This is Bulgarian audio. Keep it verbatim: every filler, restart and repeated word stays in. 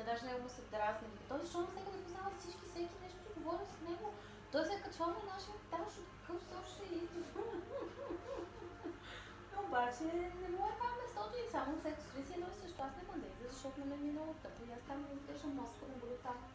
даже него му се дразни. Той защо не се да познава всички, всеки нещо си говори с него. Той се е качвал на нашия етаж, от какъв също и... Обаче не му е това месото и само след си едно и също. Аз не ме дейда, защото ме е много тъпо и аз там не изглеждам мозъка на боли там.